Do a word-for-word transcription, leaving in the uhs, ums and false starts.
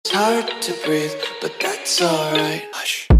It's hard to breathe, but that's alright. Hush.